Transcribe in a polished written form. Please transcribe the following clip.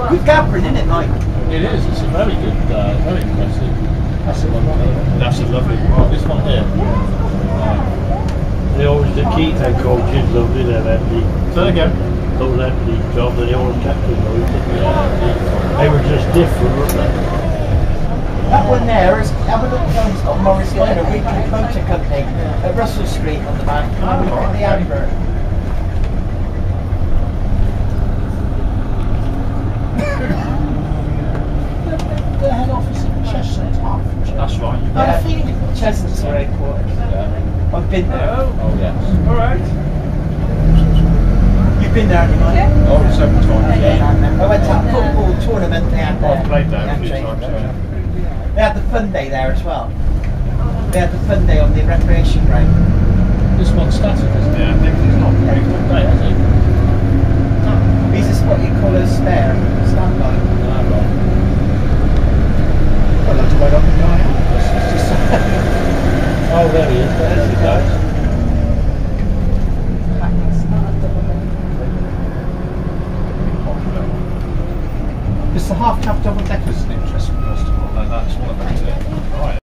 Good gathering, isn't it, Mike? It is. It's a very good, very impressive. That's a lovely. That's a lovely. Oh, this one here. They always the key head coaches lovely. They're empty. So again, those empty jobs. They always kept them those. They were just different, weren't they? That one there is, have a look down, it's got Morris Lane, a weekly motor company at Russell Street on the back. Have a look at the advert. The head office in Chestnut, Hertfordshire. That's right. I had a feeling Chestnut's are headquarters. Yeah. I've been there. Oh yes. Alright. You've been there, haven't you, Mike? Yeah. Oh, 7 times. Yeah. I went to a football tournament they had there. I've played there a few times. They had the fun day there as well. They had the fun day on the recreation ground. This one's static, isn't it? Yeah, I think he's not very good. Right, has he? He's just what you call a spare standby. Ah, right. I'd like to wait up and die. Oh, there he is. There's the guy. It's the half-cab double-deckers an interesting festival. That's one of them too. Right.